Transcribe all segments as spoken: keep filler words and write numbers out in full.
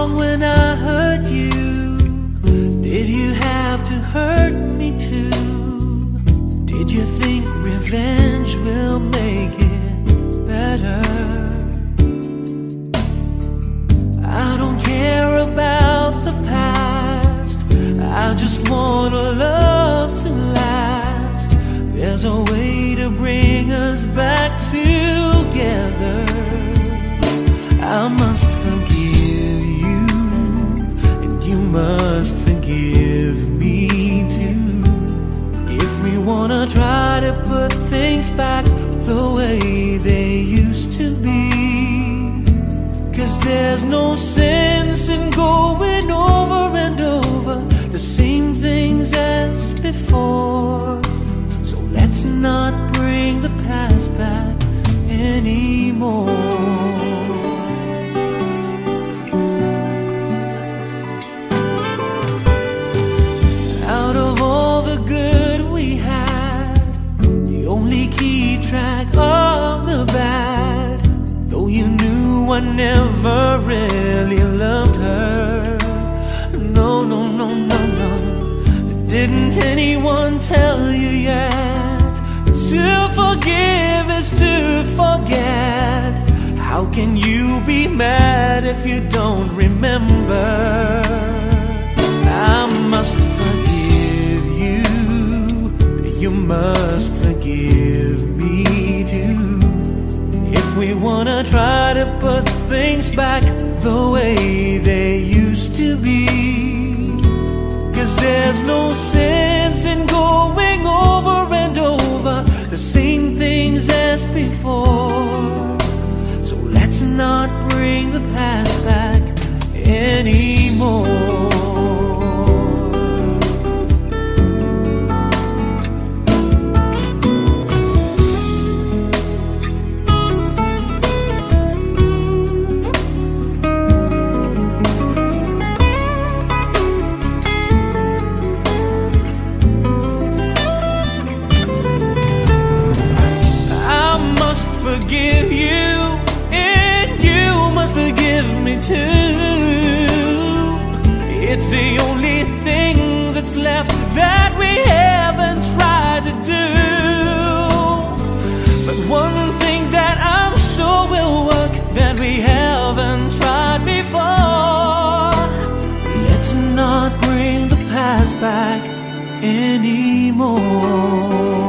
wrong when I hurt you? Did you have to hurt me too? Did you think revenge will make it better? I don't care about the past, I just want a love to last. There's a way to bring us back together. I must forgive you, and you must forgive me too. If we wanna try to put things back the way they used to be. 'Cause there's no sense in going over and over the same things as before. So let's not bring the past back anymore. Out of all the good we had, you only keep track of the bad. Though you knew I never really loved her. No, no, no, no, no. Didn't anyone tell you yet? To forgive is to forget. How can you be mad if you don't remember? I must forgive you, you must forgive me too. If we wanna try to put things back the way they used to be. 'Cause there's no sense in going over and over the same things as before. So let's not bring the past back anymore. Forgive you, and you must forgive me too. It's the only thing that's left that we haven't tried to do. But one thing that I'm sure will work that we haven't tried before. Let's not bring the past back anymore.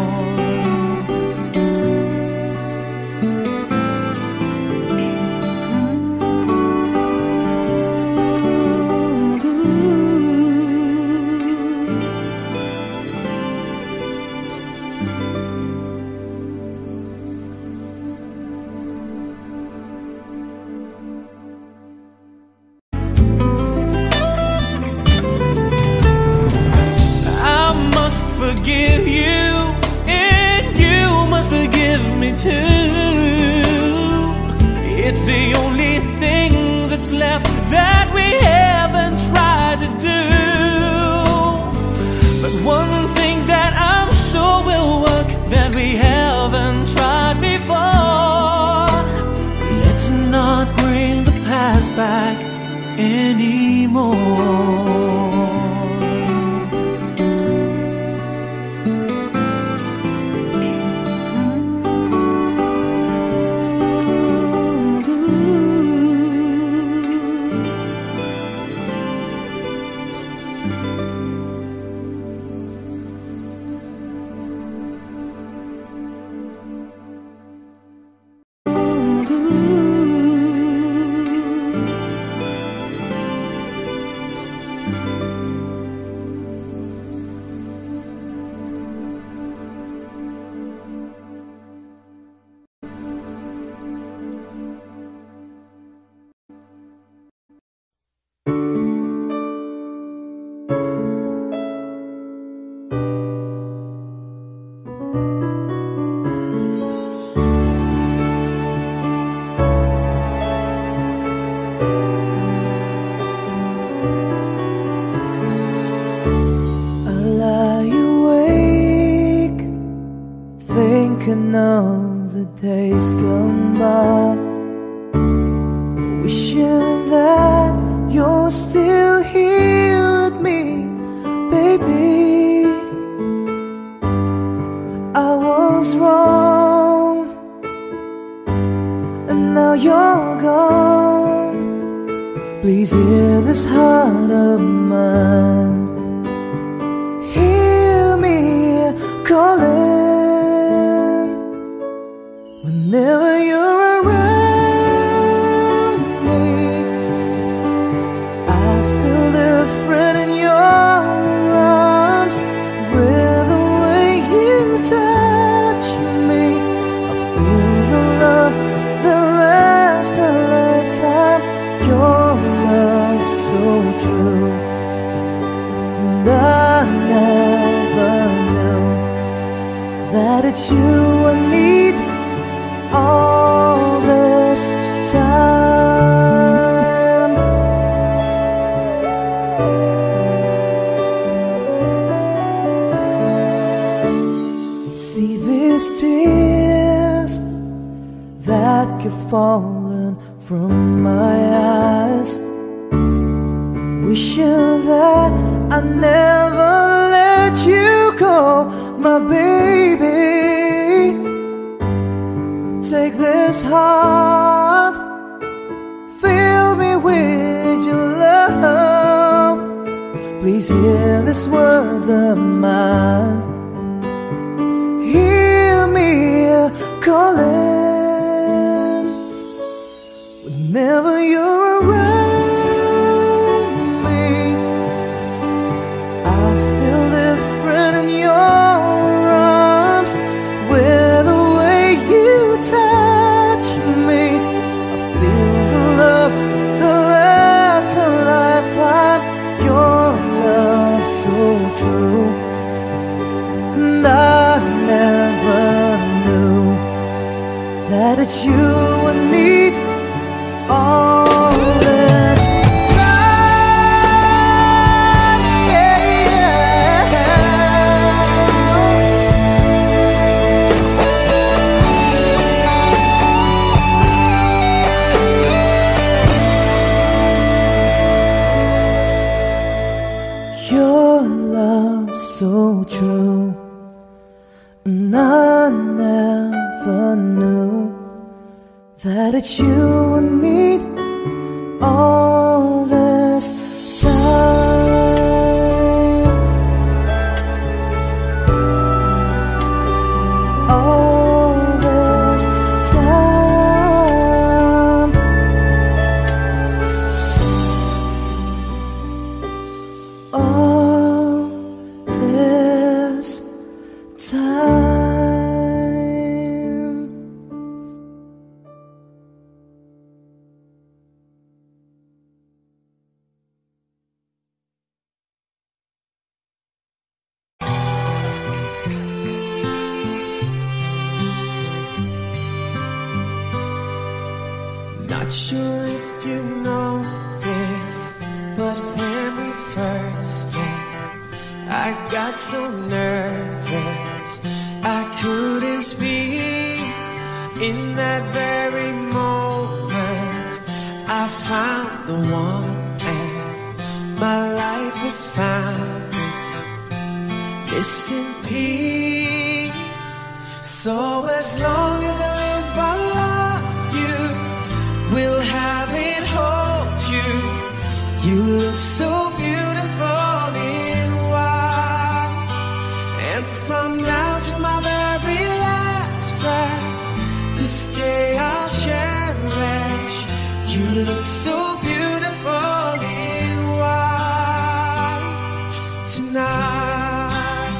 Forgive you, and you must forgive me too. It's the only thing that's left that we haven't tried to do. But one thing that I'm sure will work that we haven't tried before. Let's not bring the past back anymore. thinking of the days gone by, wishing that still here with me, baby. I was wrong, and now you're gone. Please hear this heart of mine. Hear me calling whenever you're around me. I feel different in your arms, with the way you touch me. I feel the love that lasts a lifetime. Your love so true, and I never knew that it's you I need all this time. See these tears that keep falling from my eyes, wishing that I never let you go, my baby. Take this heart, fill me with your love. Please hear these words of mine. Hear me calling whenever you're around me. I feel different in your arms, with the way you touch me. I feel the love that lasts a lifetime. Your love so true, and I never knew that it's you I need all this time. Yeah, yeah. Your love so true, and I never knew that it's you I need all this time. All this time. All this time. Not sure if you know this, but when we first met, I got so nervous I couldn't speak. In that very moment, I found the one, and my life had found its missing piece. So as long as I live, I love you, will have it, hold you. You look so beautiful in white, and from now to my very last breath, this day I'll cherish. You look so beautiful in white tonight.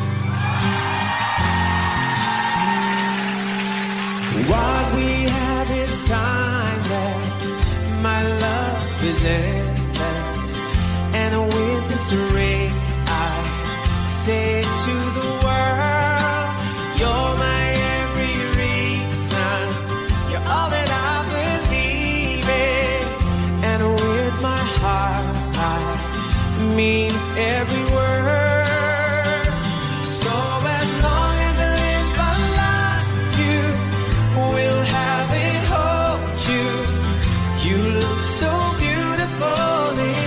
What we have is timeless, my love is endless, and with this ring I say to the world, you're my every reason, you're all that I believe in, and with my heart I mean every word. So as long as I live, I love you, will have it, hold you. You look so beautiful in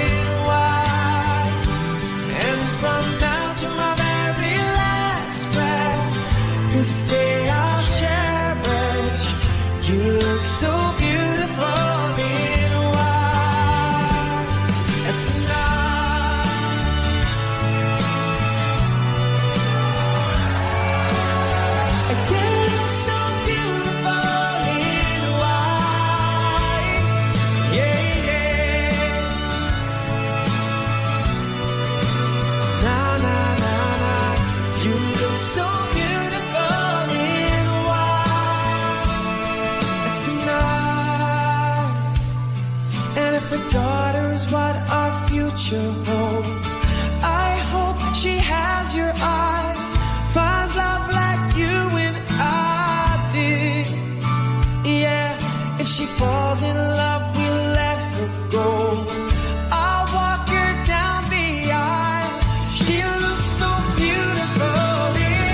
future holds. I hope she has your eyes, finds love like you and I did. Yeah, if she falls in love, we'll let her go. I'll walk her down the aisle. She looks so beautiful in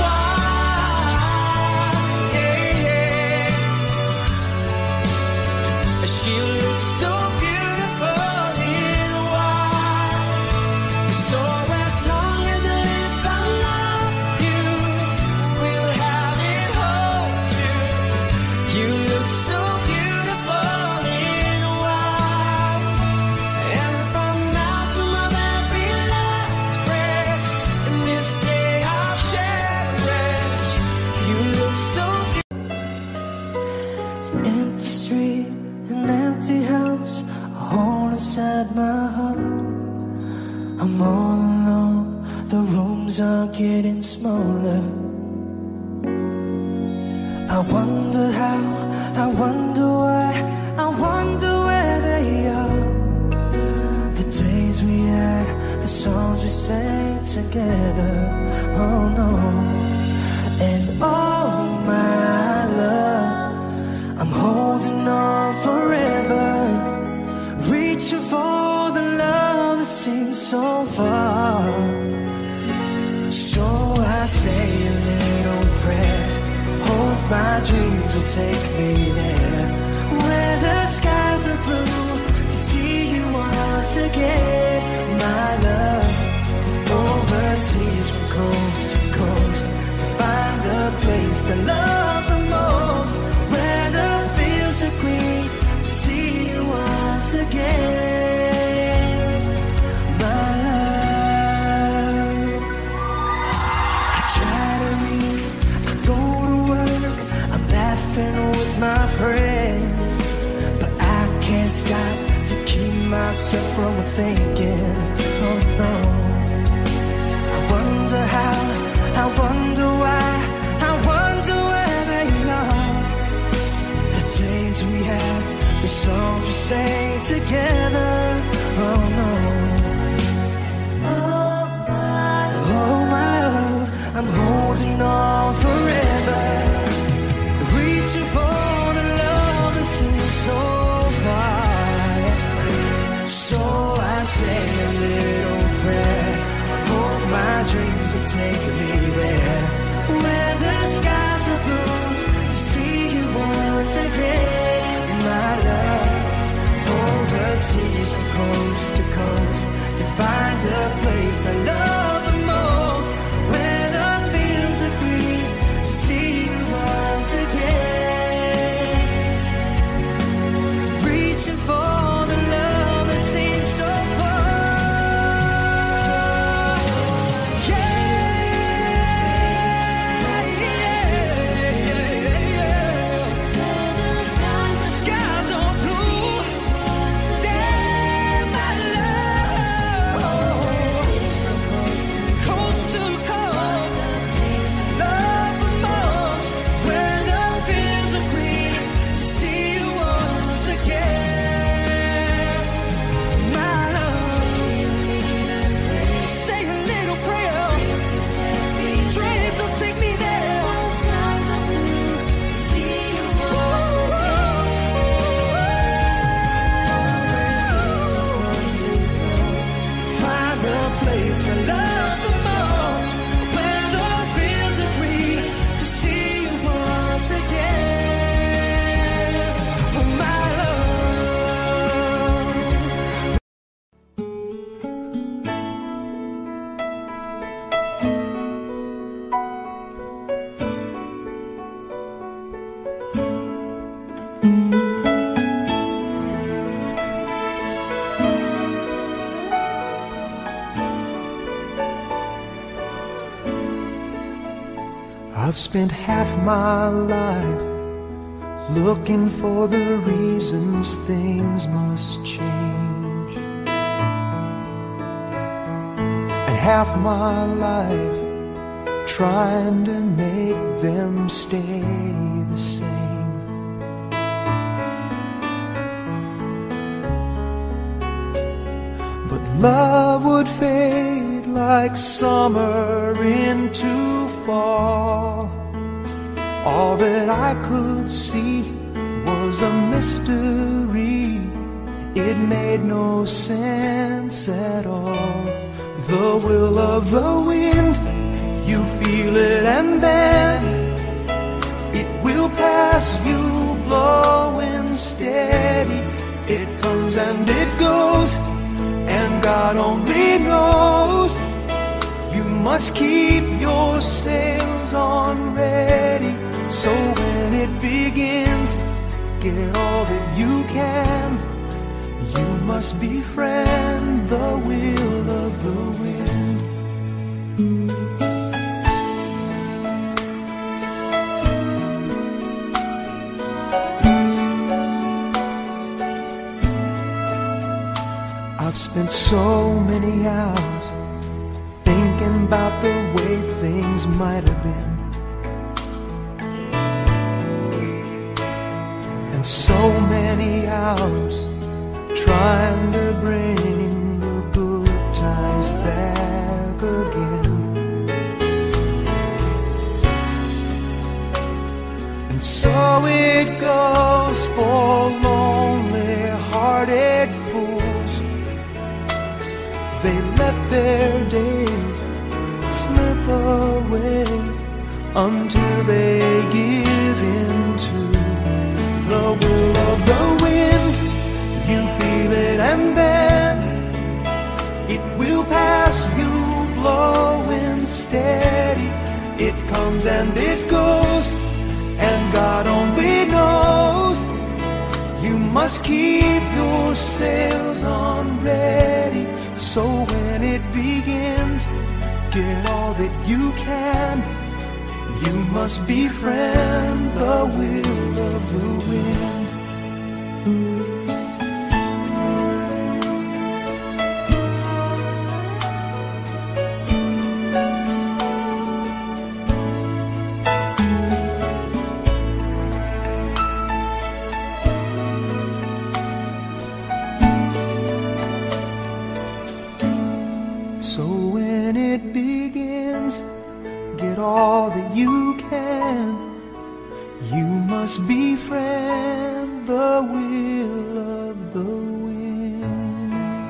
white. Yeah, yeah. She looks so beautiful in white. So as long as I live, I love you. We'll have it hold you. You look so beautiful in white. And from now to my very last breath, in this day I'll cherish. You look so beautiful. Empty street, an empty house, a hole inside my heart. I'm all alone, the rooms are getting smaller. I wonder how, I wonder why, I wonder where they are. The days we had, the songs we sang together. Oh no. And oh my love, I'm holding on forever, reaching for the love that seems so far. So I say a little prayer, hope my dreams will take me there, where the skies are blue, to see you once again. My love, overseas from coast to coast, to find the place to love the most, where the fields are green, to see you once again. My love, I try to read, I go to work, I'm laughing with my friends, but I can't stop to keep myself from thinking. Oh no. I wonder how, I wonder why, I wonder where they are. The days we had, the songs we sang together. Oh no. Oh my, oh my love, I'm holding on forever, reaching for the love that seems so far. So I say a little prayer, hope my dreams will take me there, where the skies are blue, to see you once again. My love, overseas from coast to coast, to find the place I love the most, where the fields are green, to see you once again, reaching for the love that seems so far. I've spent half my life looking for the reasons things must change, and half my life trying to make them stay the same. but love would fade like summer into fall. All that I could see was a mystery. It made no sense at all. The will of the wind, you feel it and then it will pass you, blowing steady. It comes and it goes, and God only knows. You must keep your sails on ready, so when it begins, get all that you can. You must befriend the will of the wind. I've spent so many hours thinking about the way things might have been, and so many hours trying to bring the good times back again. And so it goes for lonely-hearted fools. They let their days slip away until they give in to the will of the wind. You feel it and then it will pass you, blowing steady. It comes and it goes, and God only knows. You must keep your sails on ready, so when it begins, get all that you can. You must befriend the will of the wind. So when it begins, get all that you can. You must befriend the will of the wind.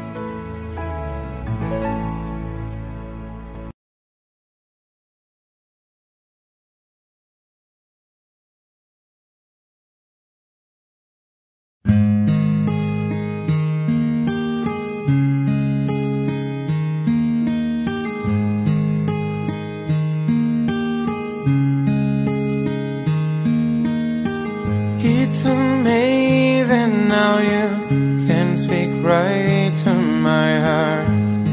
It's amazing how you can speak right to my heart.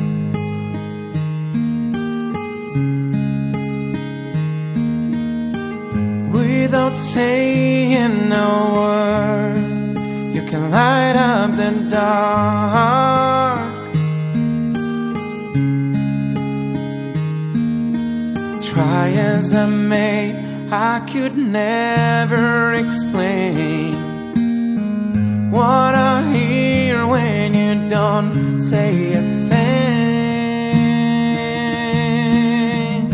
Without saying a word, you can light up the dark. Try as I may, I could never explain what I hear when you don't say a thing.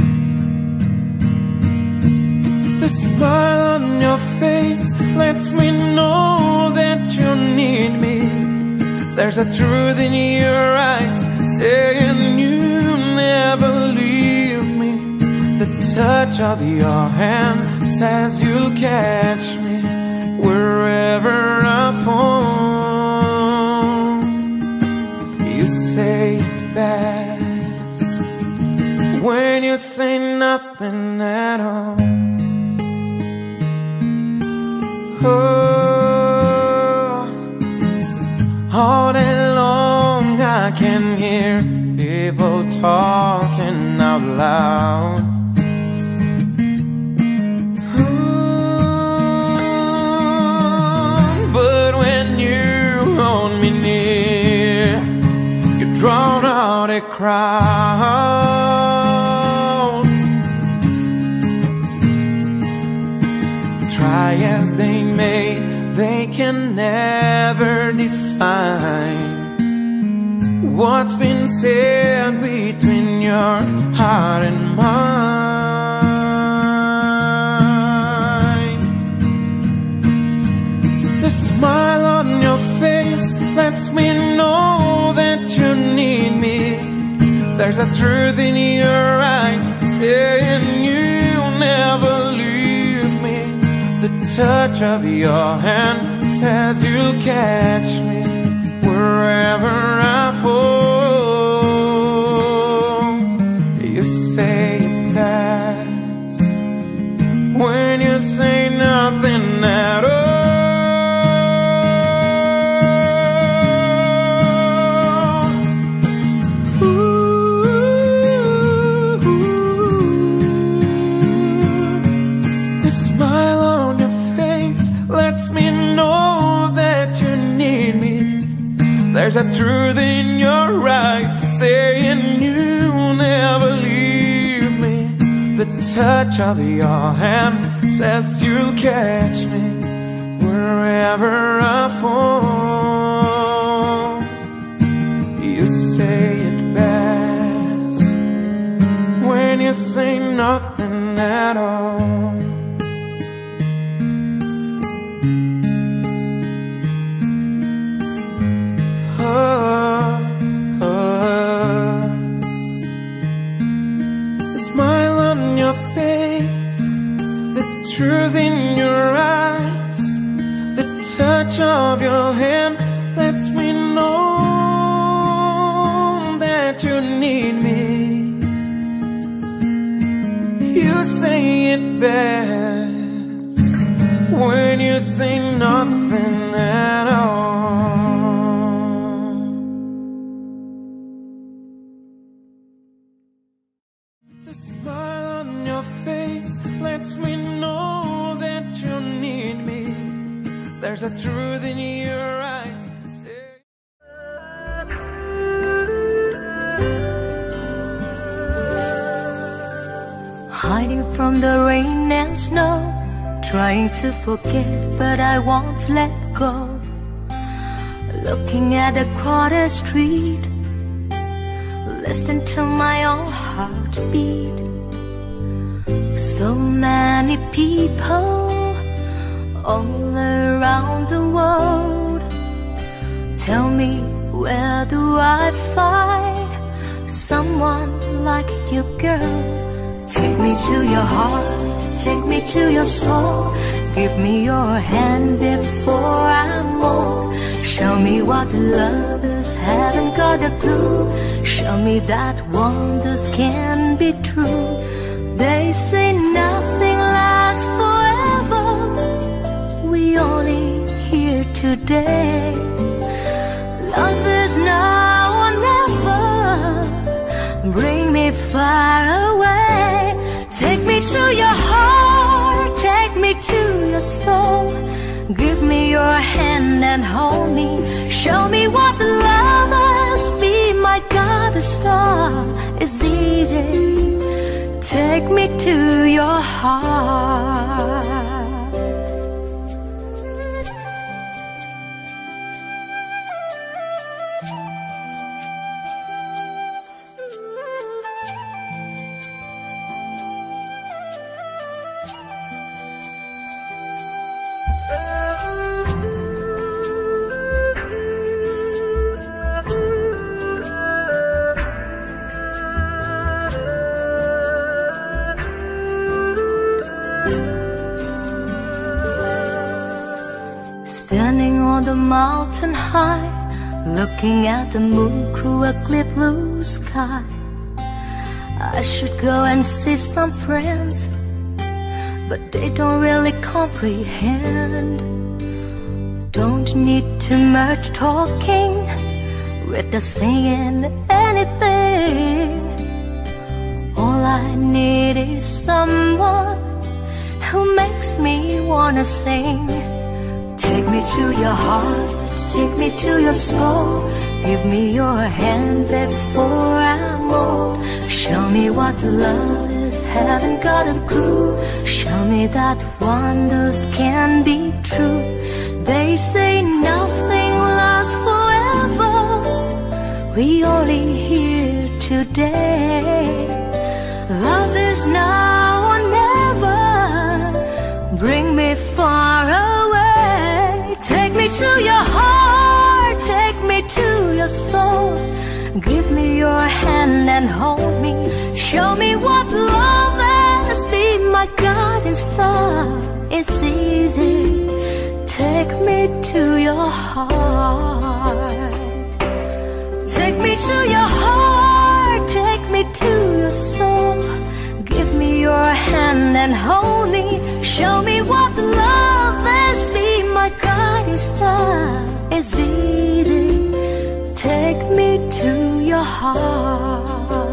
The smile on your face lets me know that you need me. There's a truth in your eyes saying you never leave me. The touch of your hand says you'll catch me wherever I fall. You say it best when you say nothing at all. Oh, all day long I can hear people talking out loud. Drown out a crowd. Try as they may, they can never define what's been said between your heart and mine. The smile on your face lets me know that you need me. There's a truth in your eyes saying you'll never leave me. The touch of your hand says you'll catch me wherever I fall. You say it best when you say nothing at all. There's a truth in your eyes saying you'll never leave me. The touch of your hand says you'll catch me wherever I fall. You say it best when you say nothing at all. Truth in your eyes, the touch of your hand lets me know that you need me. You say it best when you say nothing at all. The smile on your face lets me know you need me. There's a truth in your eyes. Hiding from the rain and snow, trying to forget, but I won't let go. Looking at a crowded street, listening to my own heartbeat. So many people all around the world. Tell me, where do I find someone like you, girl? Take me to your heart, take me to your soul. Give me your hand before I'm old. Show me what love is, haven't got a clue. Show me that wonders can be true. They say nothing lasts forever. We only here today. Love is now or never. Bring me far away. Take me to your heart, take me to your soul. Give me your hand and hold me. Show me what love is. Be my goddess star. It's easy. Take me to your heart. Standing on the mountain high, looking at the moon through a clear blue sky. I should go and see some friends, but they don't really comprehend. Don't need too much talking, with the saying anything. All I need is someone who makes me wanna sing. Take me to your heart, take me to your soul. Give me your hand before I'm old. Show me what love is, haven't got a clue. Show me that wonders can be true. They say nothing lasts forever. we only here today. Love is now or never. Bring me far away. Take me to your heart, take me to your soul. Give me your hand and hold me. Show me what love is. Be my guiding star. It's easy. Take me to your heart. Take me to your heart. Take me to your soul. Give me your hand and hold me. Show me what love is. Be my guiding star. It's easy. Take me to your heart.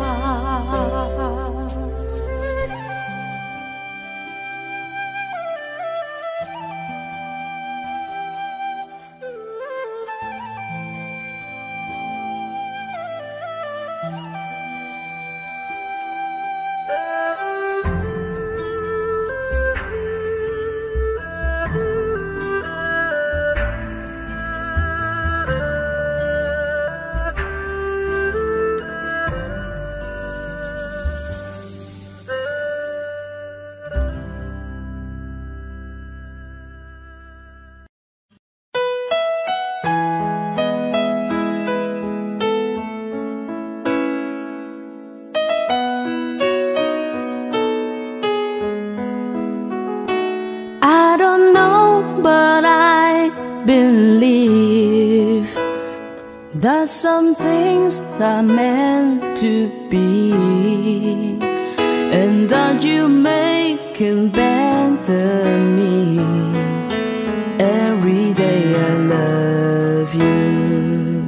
That some things are meant to be, and that you make it better me. Every day I love you.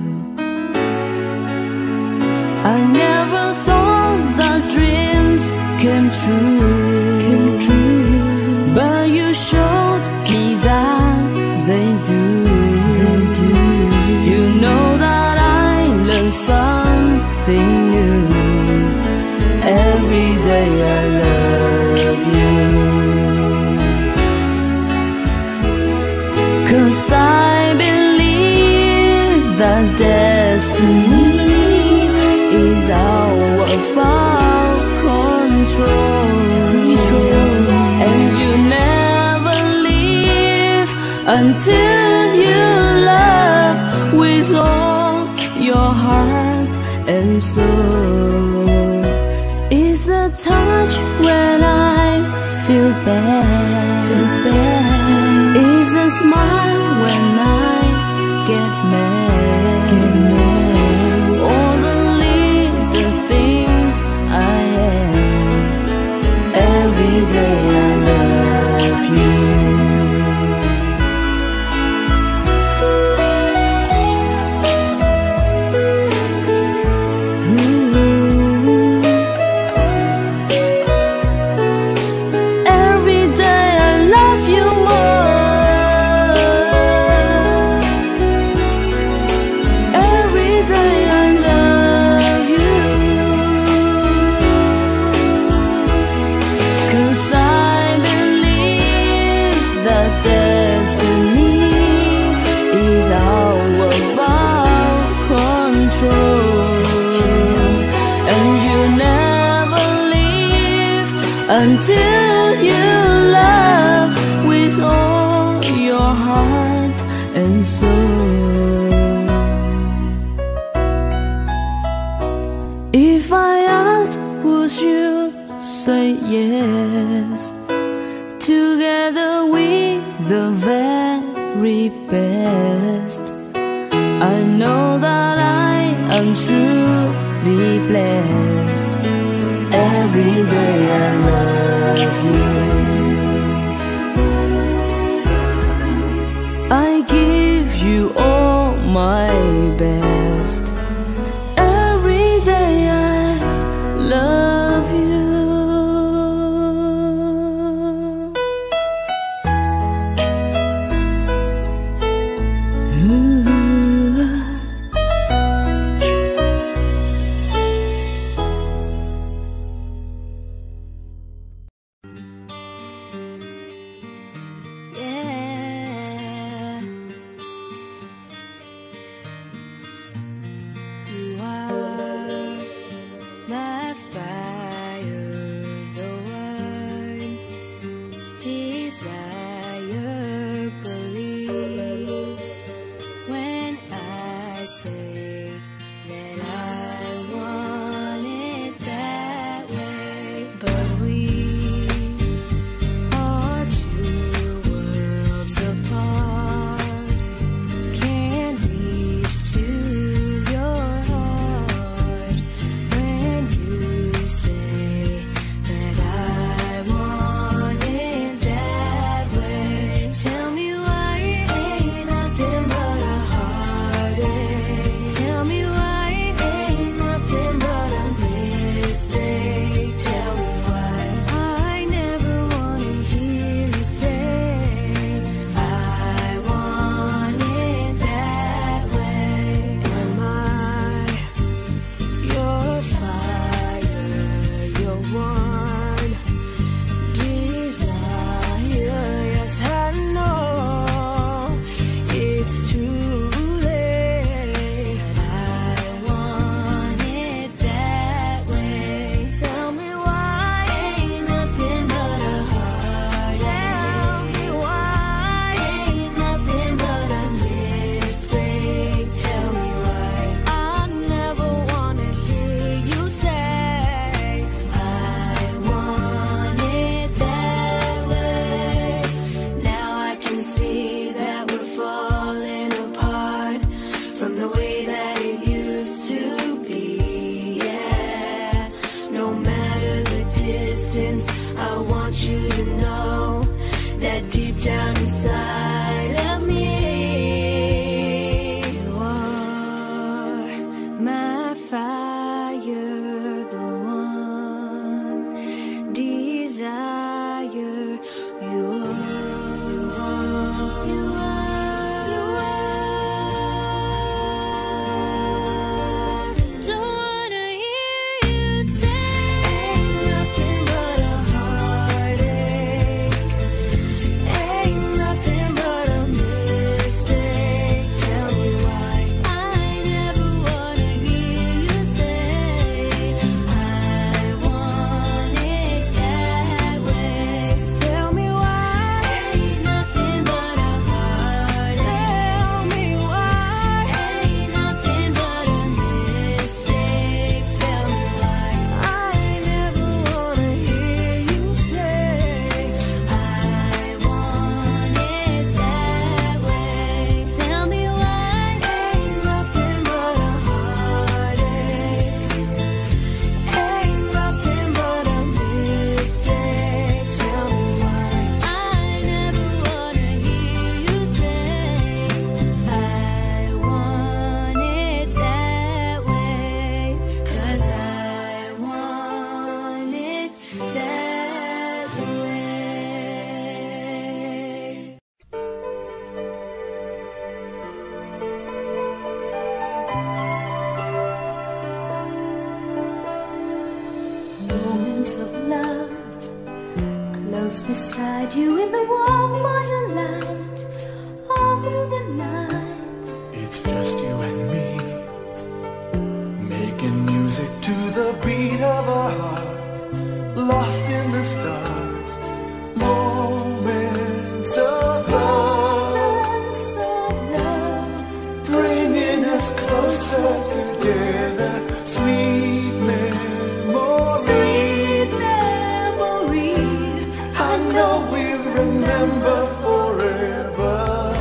I never thought that dreams came true, came true. But you showed me that they do, they do. You know that something new. Every day I love you. 'Cause I believe that destiny is out of our control, and you never leave until you love with all your heart and soul. It's a touch when I feel bad, feel bad. It's a smile when I get mad, get mad. All the little things I am. Every day I love you. Until you love with all your heart and soul. If I asked, would you say yes? Together we're the very best. I know that I am truly blessed. Every day I love you. I give you all my best. Every day I love you. Ooh. beside you in the warm firelight, all through the night. It's just you and me, making music to the beat of our hearts, lost in the stars, moments of love, Moments of love, bringing us closer together, sweet memories. memories. I know we'll remember forever.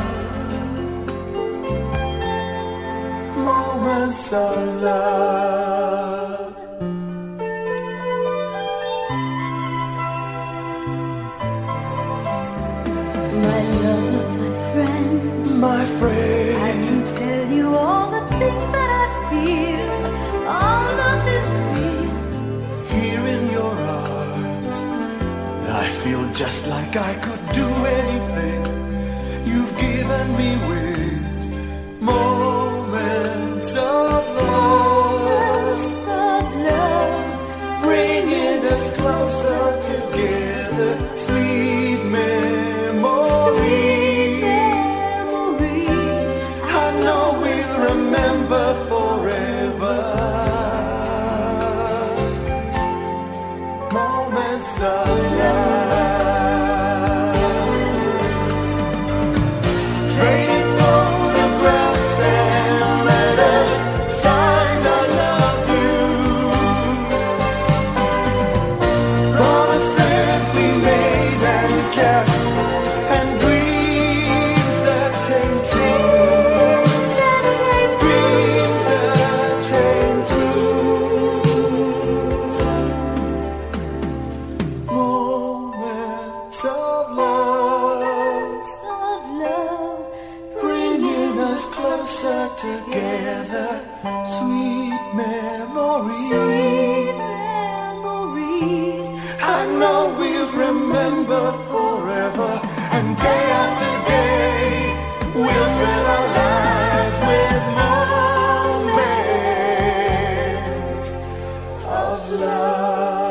Moments of love. My love, my friend, My I friend, can tell you all the things that I feel. All of this real. here in your arms, I feel just like I could do anything. You've given me wings, moments of love, Of love, bringing us closer together, sweet memories. memories. I know we'll remember forever. Moments of love. Trading photographs and letters, signed I love you. Promises we made and kept, and dreams that came true. Dreams that came true. Moments of love, Of love, bringing us closer together, sweet memories. memories. I know we'll remember forever, and day after day, we'll fill our lives with moments of love.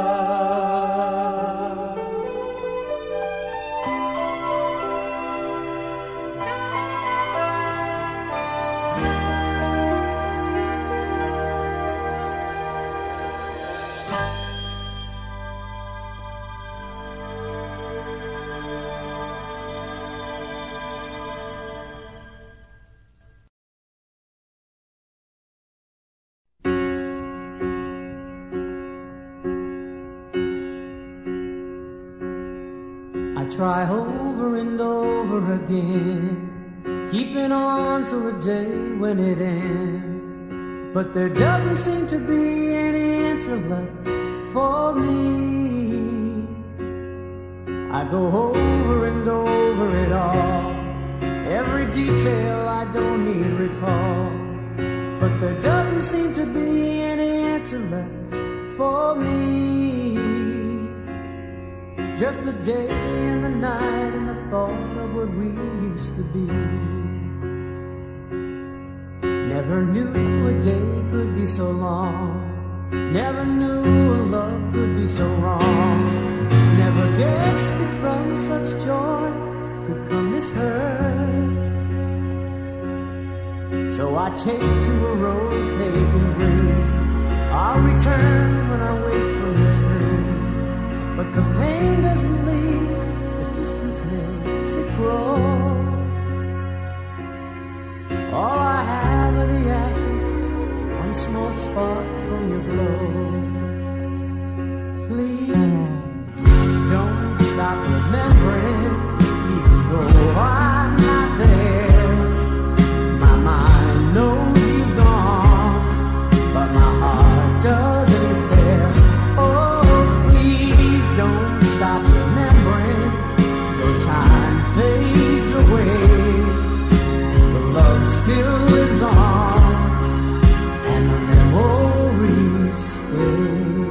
I try over and over again, keeping on to a day when it ends. But there doesn't seem to be any answer left for me. I go over and over it all, every detail I don't need recall. But there doesn't seem to be any answer left for me. Just the day and the night and the thought of what we used to be. Never knew a day could be so long, never knew a love could be so wrong. Never guessed that from such joy could come this hurt. So I take to a road paved in green, I'll return when I wake from this dream. But the pain doesn't leave, the distance makes it grow. All I have are the ashes, one small spark from your glow. Please, don't stop remembering, even though I'm not there. My mind knows you've gone, but my heart doesn't care. Oh, please don't stop remembering, though time fades away. The love still lives on, and the memories stay.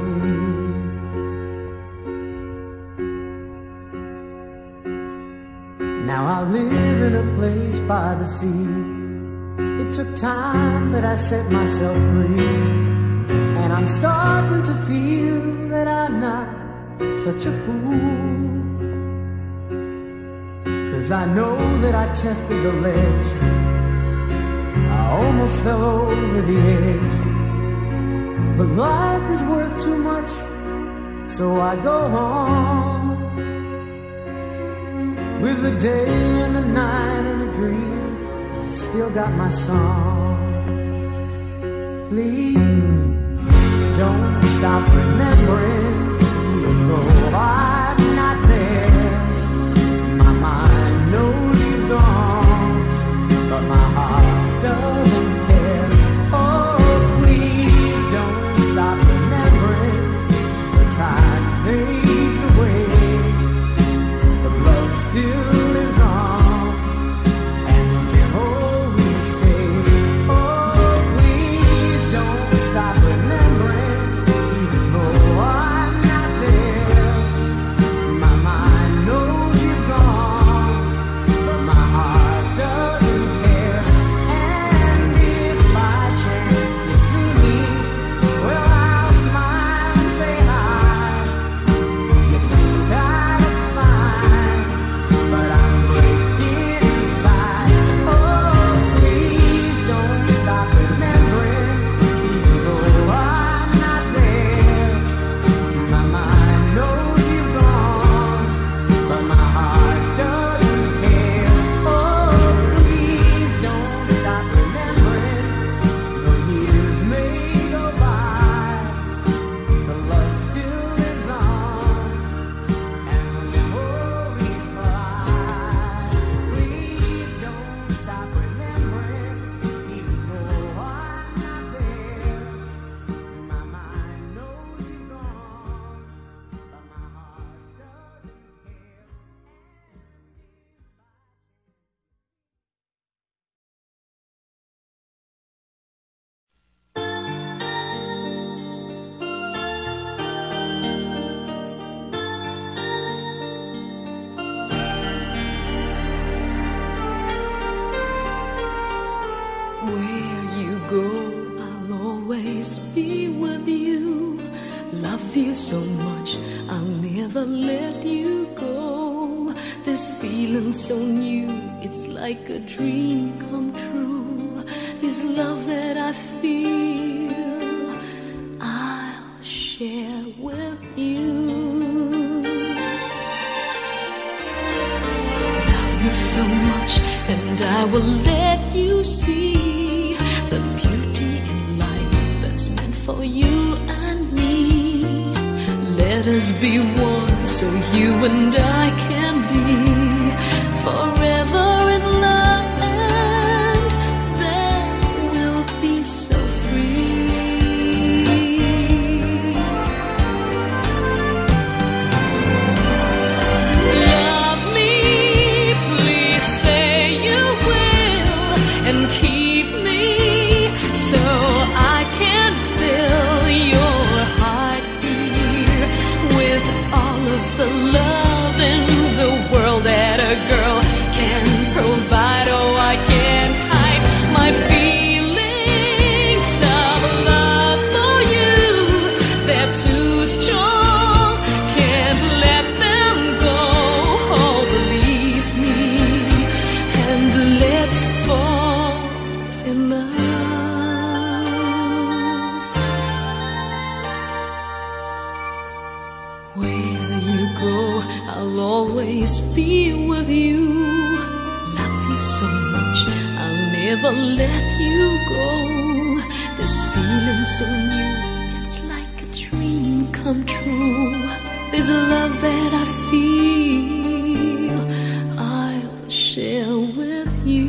Now I live in a place by the sea. It took time, but I set myself free. And I'm starting to feel that I'm not such a fool. 'cause I know that I tested the ledge. I almost fell over the edge. But life is worth too much, so I go on. With the day and the night and a dream, I still got my song. Please don't stop remembering, even though I'm not there. My mind knows you're gone, but my heart doesn't care. Oh, please don't stop remembering. The time fades away, but love still lives on, and the memories stay. Oh, please don't stop remembering, even though I'm not there. My mind knows you're gone, but my heart doesn't care. And if by chance you see me, well, I'll smile and say hi. You think I look fine, but I'm breaking inside. Oh, please don't stop remembering, even though I'm not there. My mind knows you're gone, but my heart doesn't care. Oh, please don't stop remembering. The years may go by, but love still lives on, and the memories fly. Please don't stop remembering, even though I'm not there. My mind knows you're gone, but my heart doesn't care. Where you go, I'll always be with you. Love you so much, I'll never let you go. This feeling so new, it's like a dream come true. This love that I feel, I'll share with you. Love me so much, and I will let you see the beauty in life that's meant for you and me. Let us be one, so you and I can be forever in love, and then we'll be so free. Love me, please say you will, and keep me so I can fill your heart, dear, with all of the love in the world that a girl can provide. Oh, I can't hide my feelings of love for you. They're too strong, can't let them go. Oh, believe me, and let's fall in love. Where you go, I'll always be with you. Love you so much, I'll never let you go. This feeling so new, it's like a dream come true. There's a love that I feel, I'll share with you.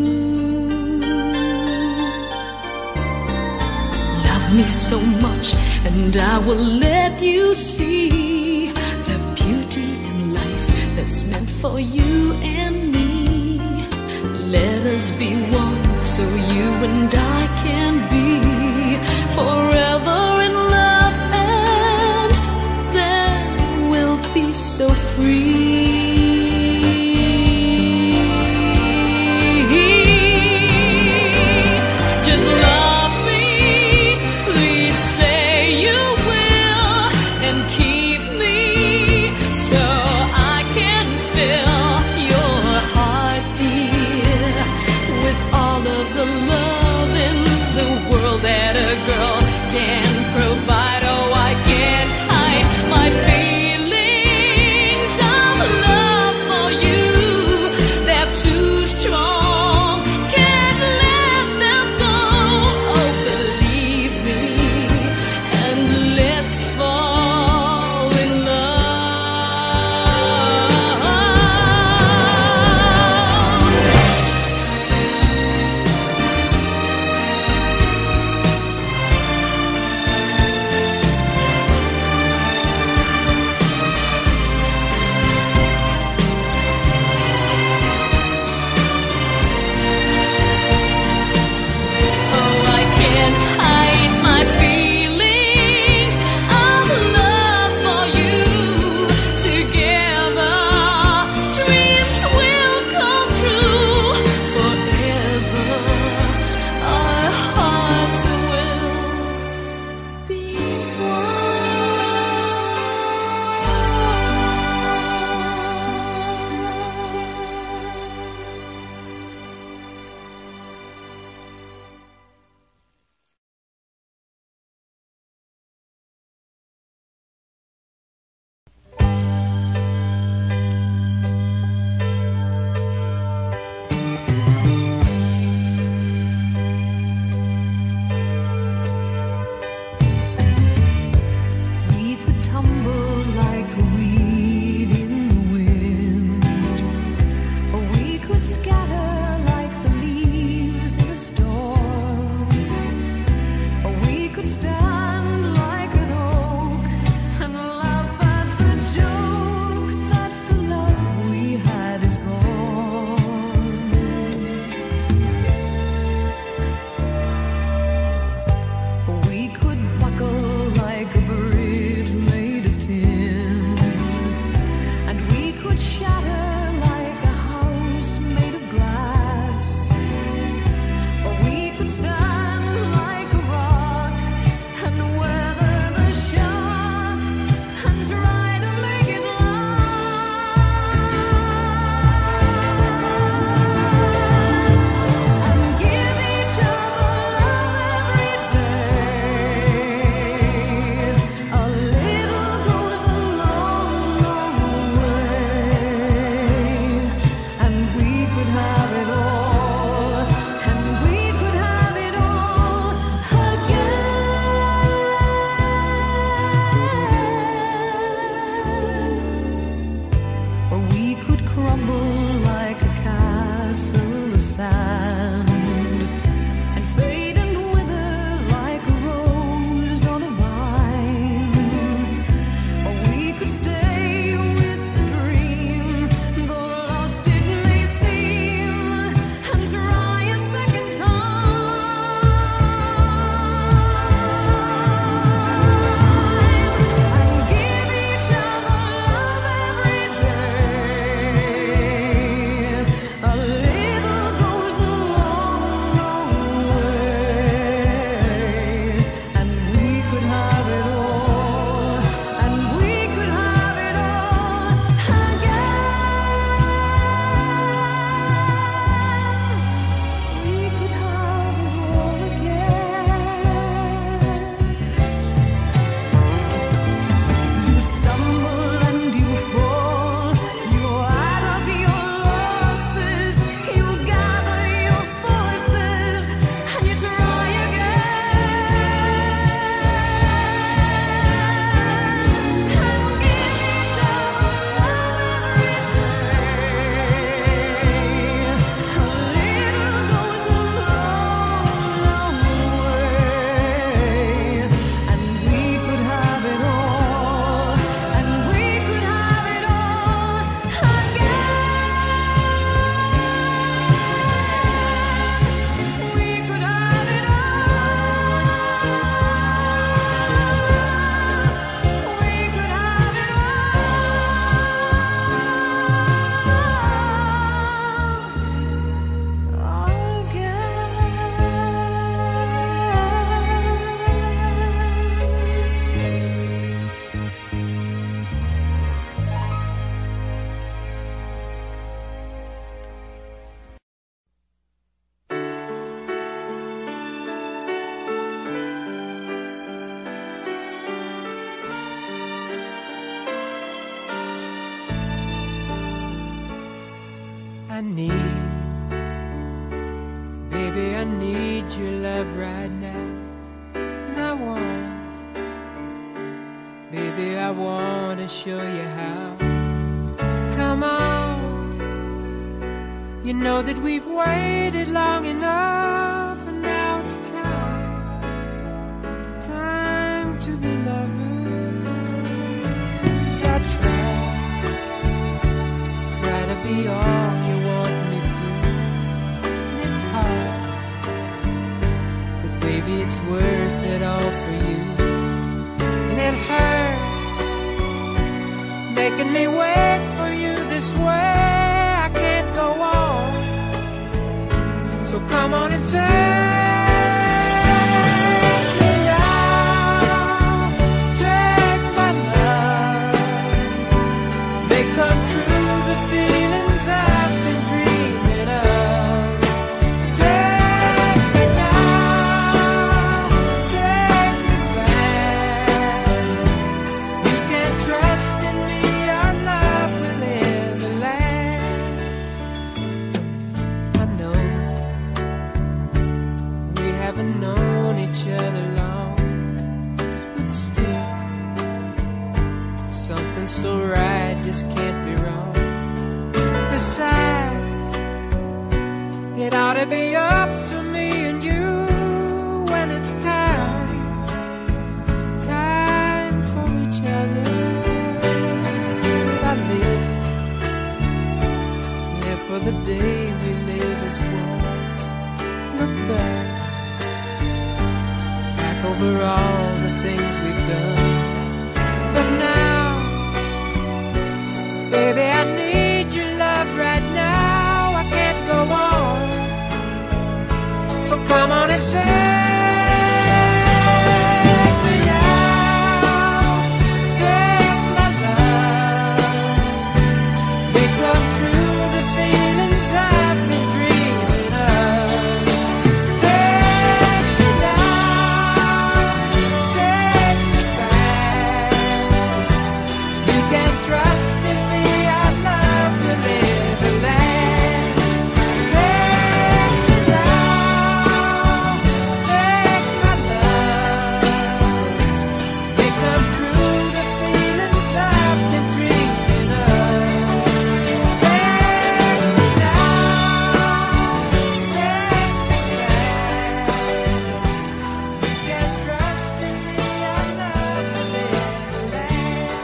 Love me so much, and I will let you see the beauty in life that's meant for you and me. Let us be one, so you and I can be forever in love, and then we'll be so free. Just love me, please say you will, and keep me so I can fill your can provide. Oh, I can't hide my feelings of love for you. They're too strong, can't let them go. Oh, believe me, and let's fall in love. I need, baby, I need your love right now. And I want, baby, I want to show you how. Come on, you know that we've waited long enough, and now it's time, time to be lovers. I try, try to be all you want me to, and it's hard, but baby, it's worth it all for you. And it hurts, making me wait for you this way. I can't go on, so come on and take me now, take my love, make come true the feelings I've been dreaming of. Take me now, take me fast, you can trust in me, our love will ever last. I know we haven't known each other long, but still, something so right just can't be wrong. Besides, it ought to be up to me and you when it's time, time for each other. I live, live for the day we live as one. Look back, back over all the things we've done. But now, baby, I need your love right now. I can't go on, so come on and take me now, take my love, make come true the feelings I've been dreaming of. Take me now, take me back, you can trust in me, our love will ever last. Take me now, take my love, make come true the feelings I've been dreaming of. Take me now, take me back, you can trust in me, our love will ever last.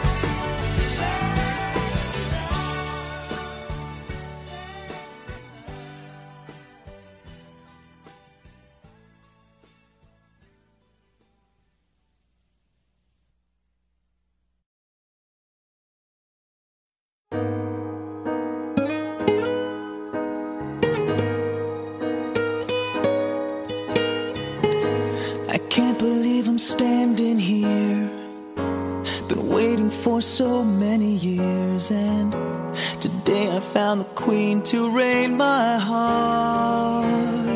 I can't believe I'm standing here. Been waiting for so many years, and today I found the queen to reign my heart.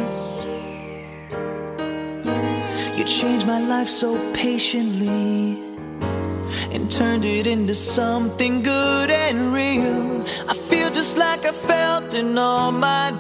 You changed my life so patiently and turned it into something good and real. I feel just like I felt in all my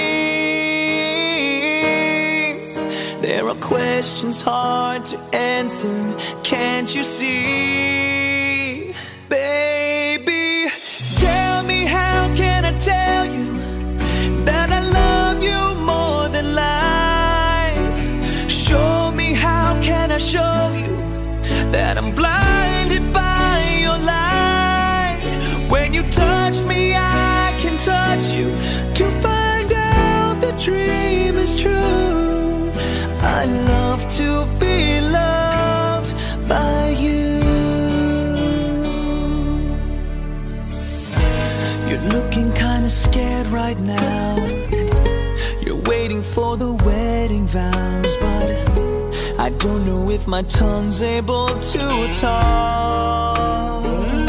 dreams. There are questions hard to answer, can't you see? Baby, tell me, how can I tell you that I love you more than life? Show me, how can I show you that I'm blinded by your light? When you touch me, I can touch you to find out the dream is true. I love to be loved by you. You're looking kinda scared right now. You're waiting for the wedding vows, but I don't know if my tongue's able to talk.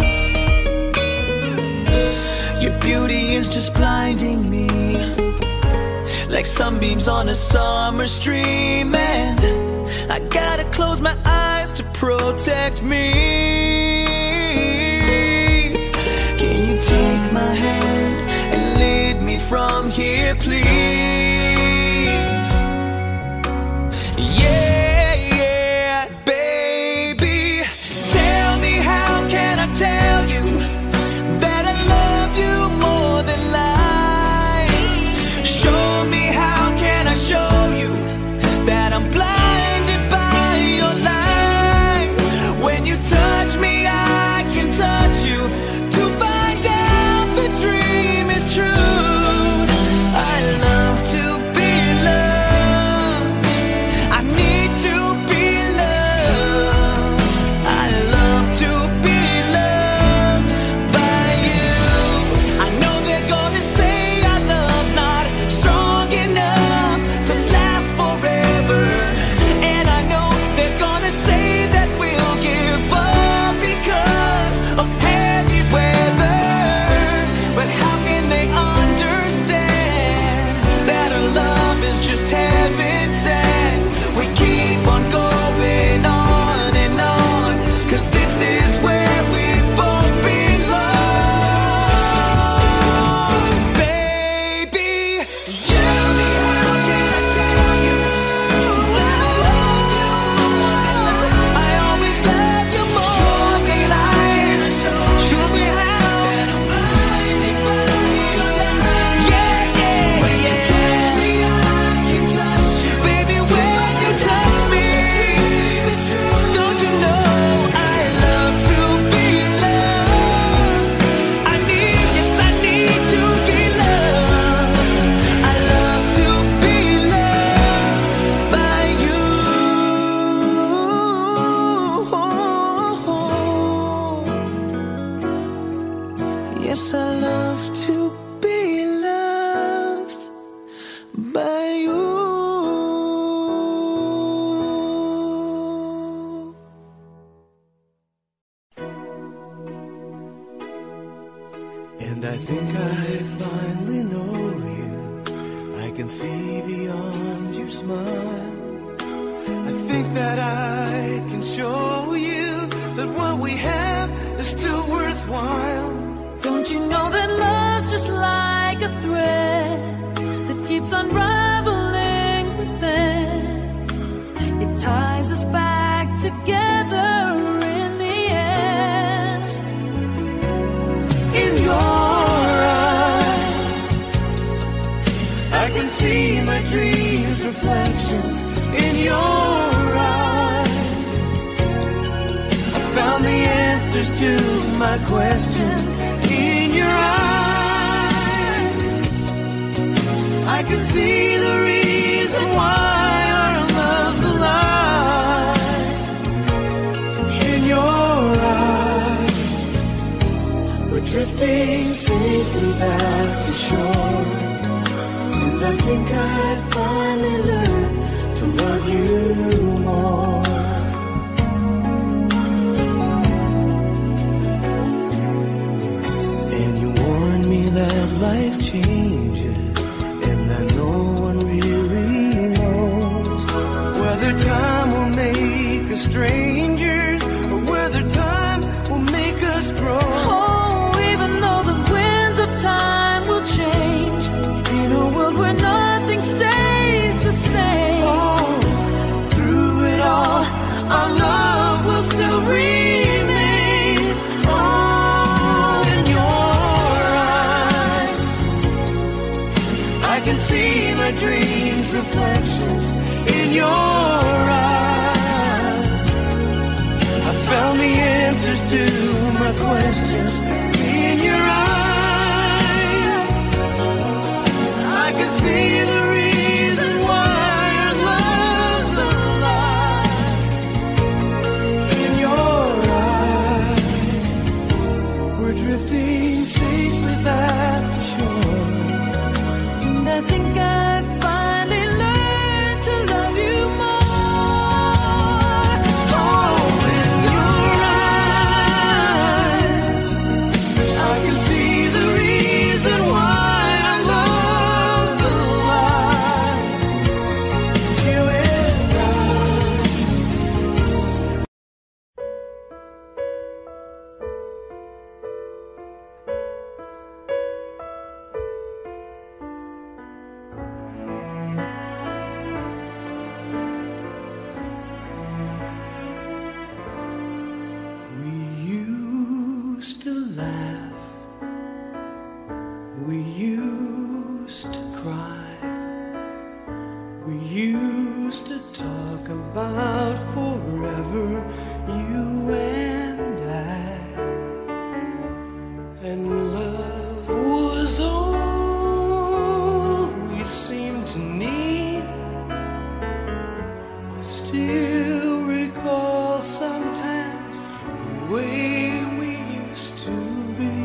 Your beauty is just blinding me, like sunbeams on a summer stream, and I gotta close my eyes to protect me. Can you take my hand and lead me from I'm blinded by your light. When you touch me, I can touch you to find out the dream is true. I love to be loved. I need to be loved. I love to be loved by you. I know they're gonna say our love's not strong enough to last forever, and I know they're gonna say that we'll give up because of heavy weather. But how can they understand that our love is just heaven sent? We keep on going on and on, 'cause this is where we both belong. Baby, you, how can I tell you that I love you more than life? I always love you more than life. Show me how that I'm blinded by your light. Yeah, yeah, when you touch me, I can touch you. Baby, when you touch me, don't you know I love to be loved? I need, yes, I need to be loved. I love to be loved by you. Yes, I love to be loved by you. And I think I finally know you. I can see beyond your smile. I think that I can show you that what we have is still worthwhile. Don't you know that love's just like a thread that keeps unraveling within? It ties us back together in the end. In your eyes, I can see my dreams' reflections. In your eyes, I found the answers to my questions. In your eyes, I can see the reason why our love's alive. In your eyes, we're drifting safely back to shore. And I think I finally learned to love you more. And you warned me that life changes, and that no one really knows whether time will make us strangers or whether time will make us grow. Oh, even though the winds of time will change, in a world where nothing stays the same. Oh, through it all, our love will still remain. Oh, in your eyes, I can see my dreams' reflections. In your eyes, I found the answers to my questions. In your eyes, I can see the reason why our love's alive. In your eyes, we're drifting safely back to shore. And I think I finally learned to love you more. Oh, in your eyes, talk about forever, you and I. And love was all we seemed to need. I still recall sometimes the way we used to be.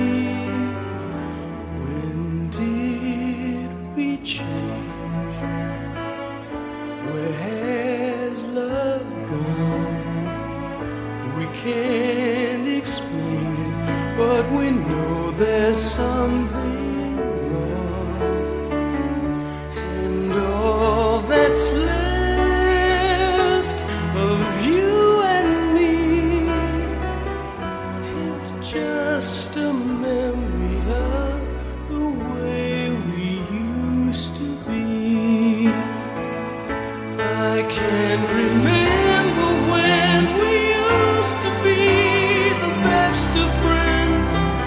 When did we change? Where has love gone? We can't explain it, but we know there's something wrong. And all that's left of you and me is just a memory of the way we used to be. I can't remember when we used to be the best of friends.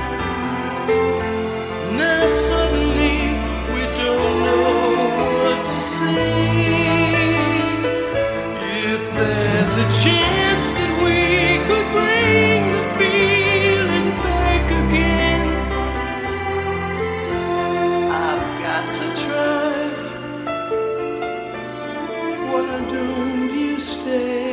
Now suddenly we don't know what to say. If there's a chance that we could bring the feeling back again, I've got to try. Why don't you stay?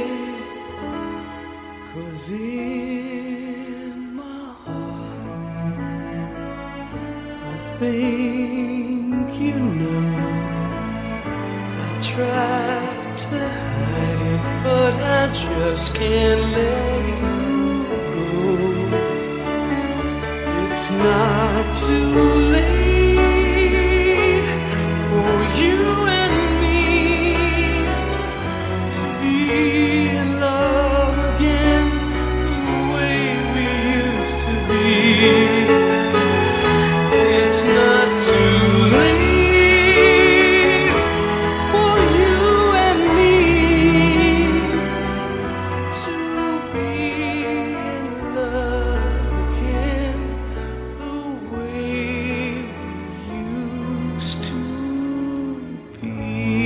'Cause in my heart I think you know I tried to hide it, but I just can't let you go. It's not too late for you and me to be in love again the way we used to be. It's not too late for you and me to be in love again the way we used to be.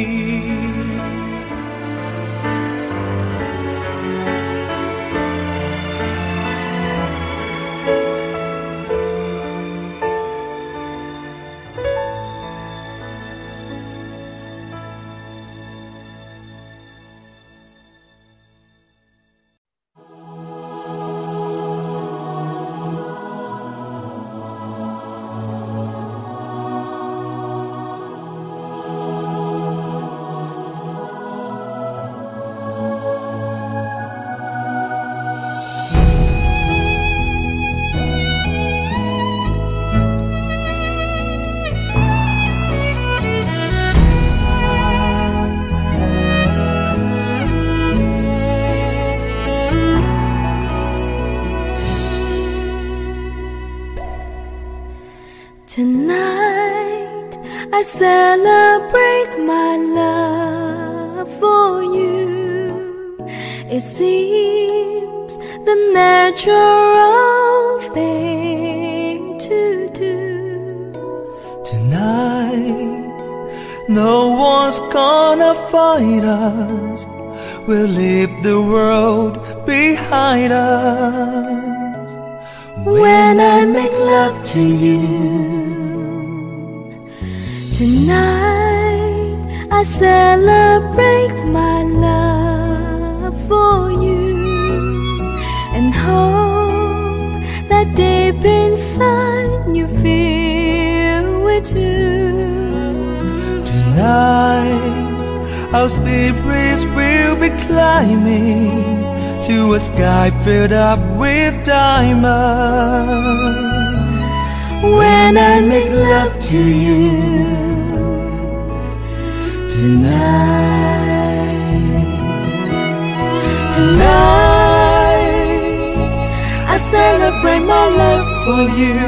Tonight I celebrate my love for you. It seems the natural thing to do. Tonight, no one's gonna fight us. We'll leave the world behind us. When I make love to you, tonight I celebrate my love for you and hope that deep inside you feel it too. tonight our spirits will be climbing to a sky filled up with diamonds. When I make love to you tonight, tonight I celebrate my love for you,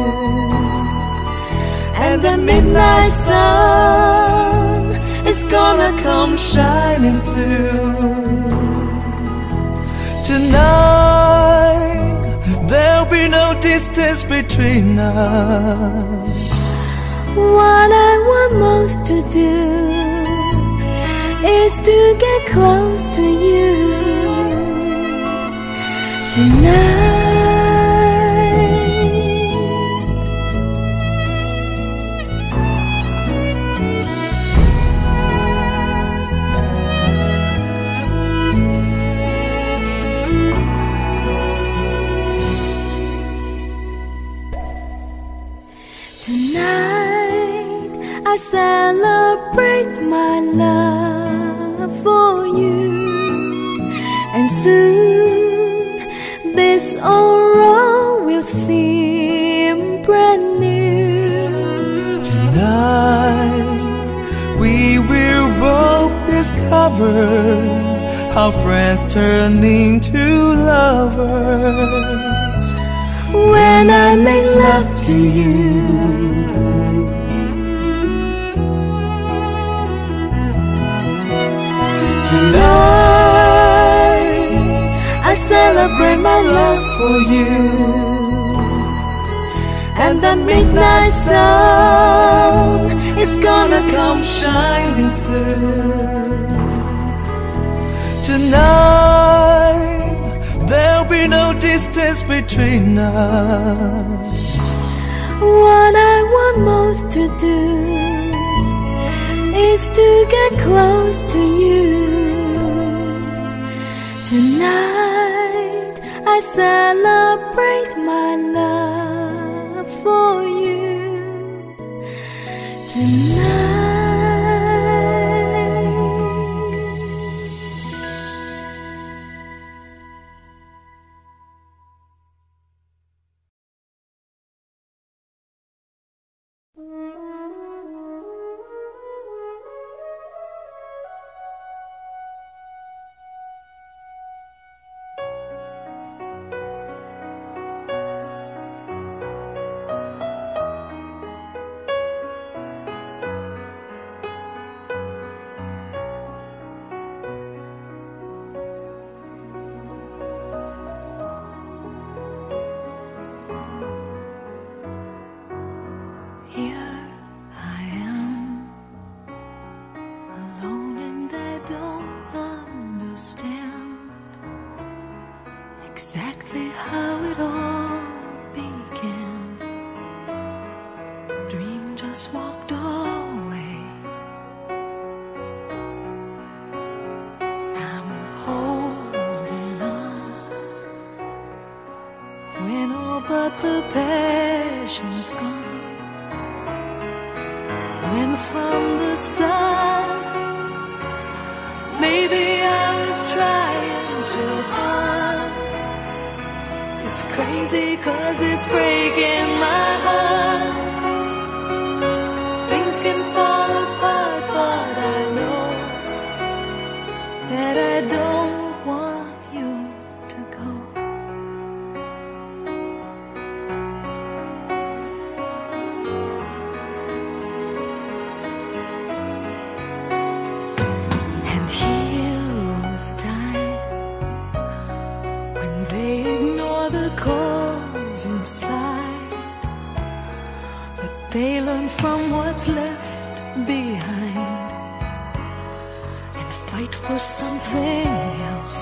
and the midnight sun is gonna come shining through. Tonight there'll be no distance between us. What I want most to do is to get close to you tonight. Tonight I celebrate my love for you, and soon this aurora will seem brand new. Tonight we will both discover how friends turn into lovers when I make love to you. Tonight I celebrate my love for you, and the midnight sun is gonna come shining through. Tonight there'll be no distance between us. What I want most to do is to get close to you. Tonight I celebrate my love for you. Tonight exactly how it all began. Dream just walked away. I'm holding on when all but the passion's gone. When from the start maybe I was trying too hard. It's crazy 'cause it's breaking my heart. Things can fall apart, but I know that I don't want you to go. And heroes die when they ignore the cause inside, but they learn from what's left behind and fight for something else.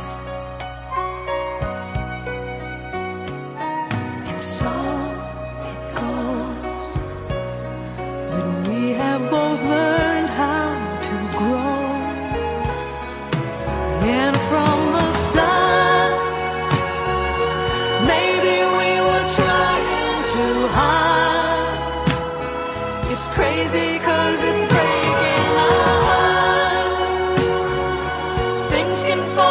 And so it goes, but we have both learned how to grow. And from the start maybe we were trying too hard. It's crazy 'cause it's breaking our heart. Things can fall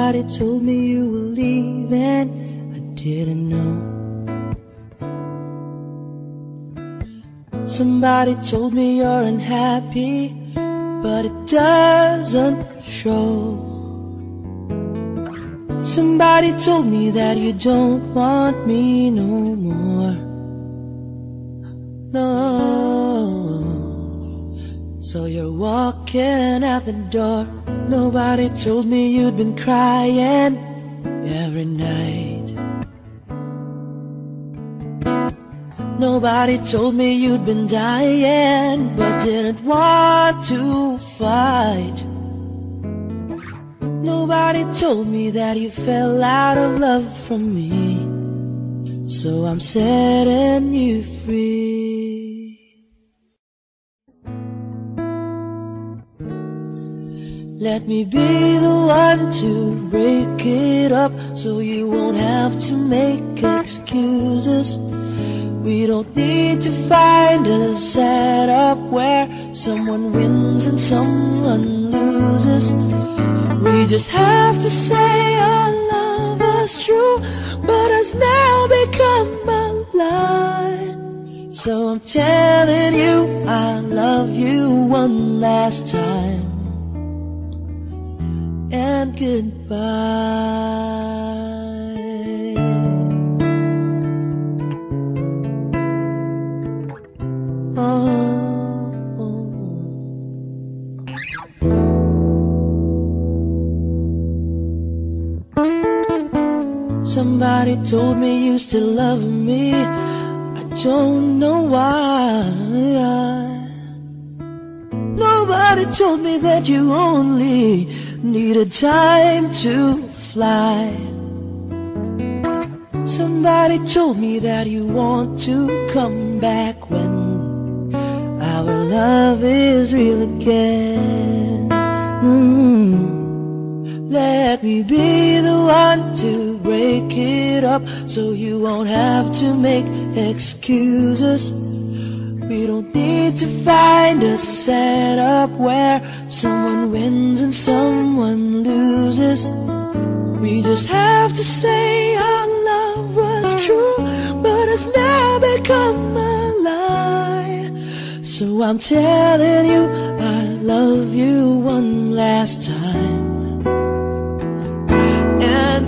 Somebody told me you were leaving, I didn't know. Somebody told me you're unhappy, but it doesn't show. Somebody told me that you don't want me no more. No. So you're walking out the door. Nobody told me you'd been crying every night. Nobody told me you'd been dying, but didn't want to fight. Nobody told me that you fell out of love from me. So I'm setting you free. Let me be the one to break it up, so you won't have to make excuses. We don't need to find a setup where someone wins and someone loses. We just have to say our love was true, but has now become a lie. So I'm telling you I love you one last time, and goodbye. Somebody told me you still love me. I don't know why. Nobody told me that you only needed time to fly. Somebody told me that you want to come back when our love is real again. Mm-hmm. Let me be the one to break it up, so you won't have to make excuses. We don't need to find a setup where someone wins and someone loses. We just have to say our love was true, but has now become a lie. So I'm telling you I love you one last time, and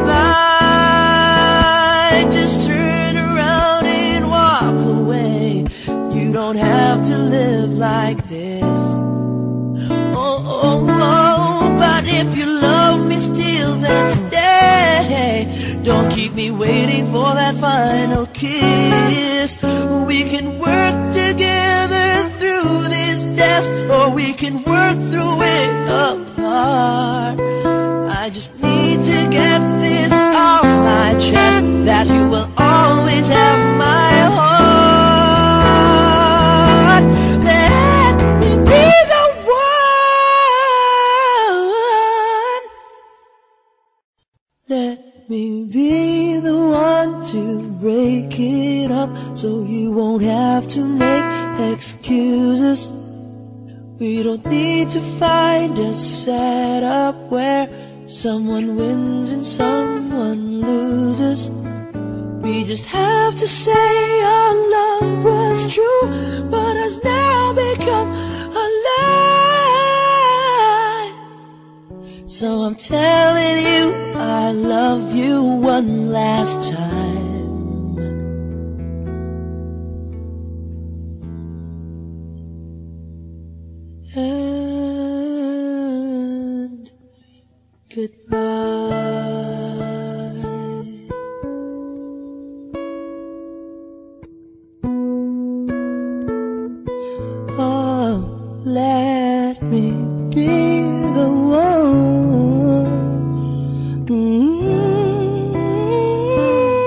goodbye. Just turn around and walk away. You don't have to live like this. Oh, oh, oh, but if you love me still, then stay. Don't keep me waiting for that final kiss. We can work together through this test, or we can work through it apart. I just need to get this off my chest, that you will always have my heart. Let me be the one. Let me be the one to break it up, so you won't have to make excuses. We don't need to find a setup where someone wins and someone loses. We just have to say our love was true, but has now become a lie. So I'm telling you I love you one last time, and goodbye. Oh, let me be the one. Mm-hmm.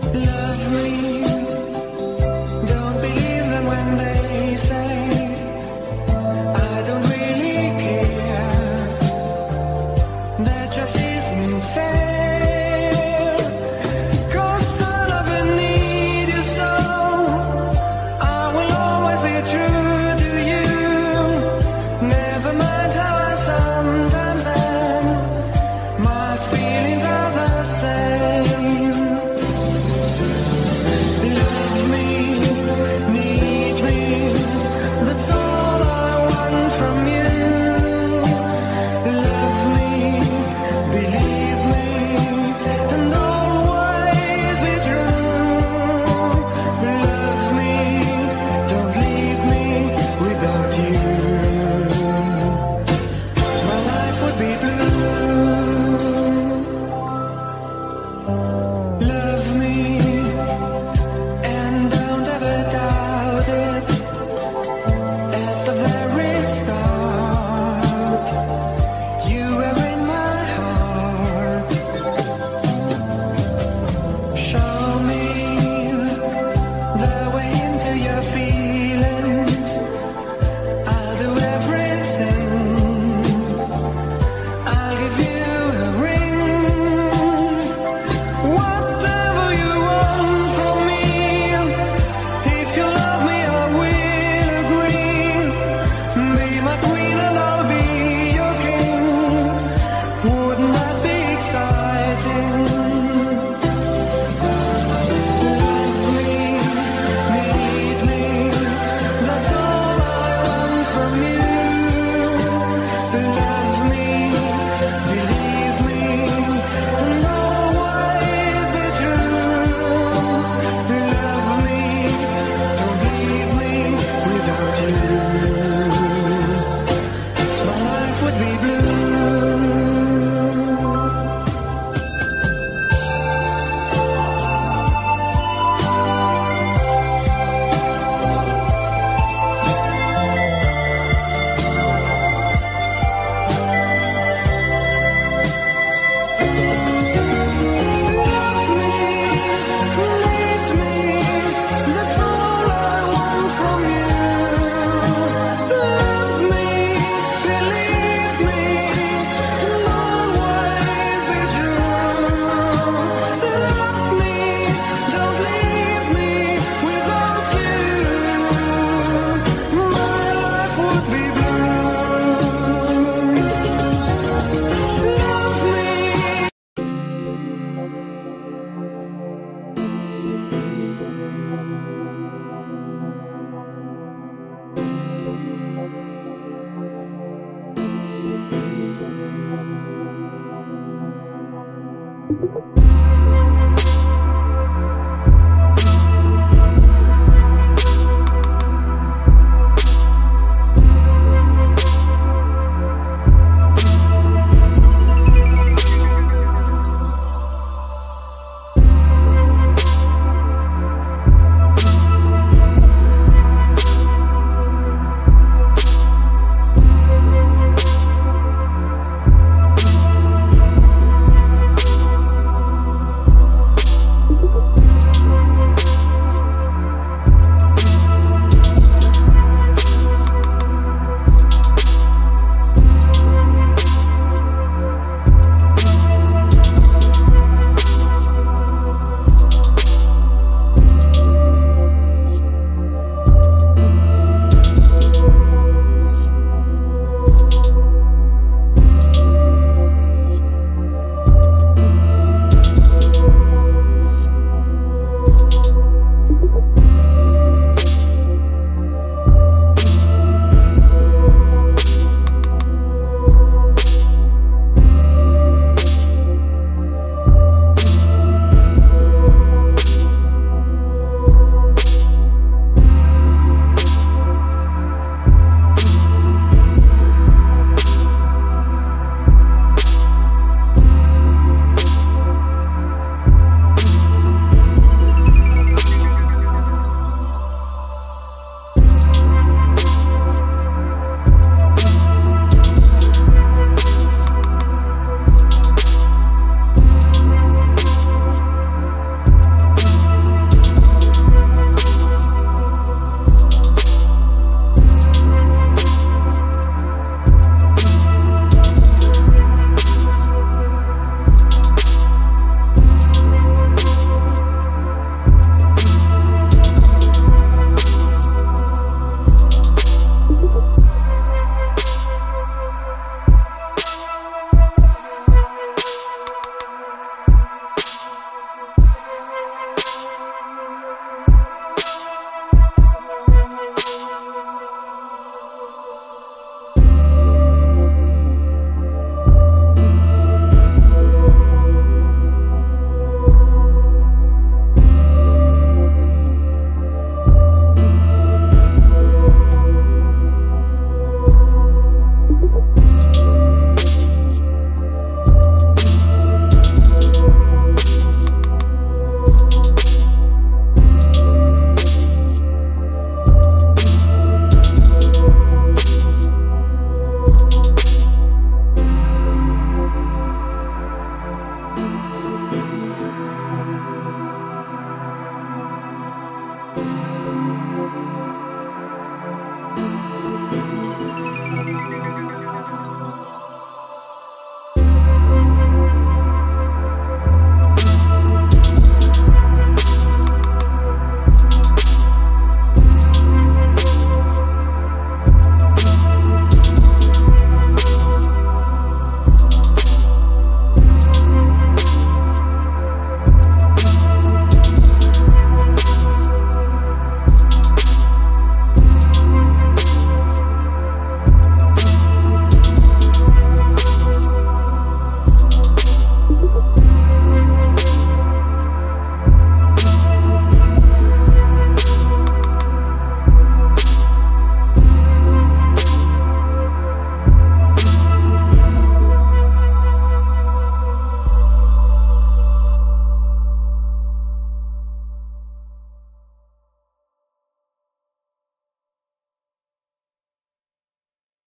Thank you.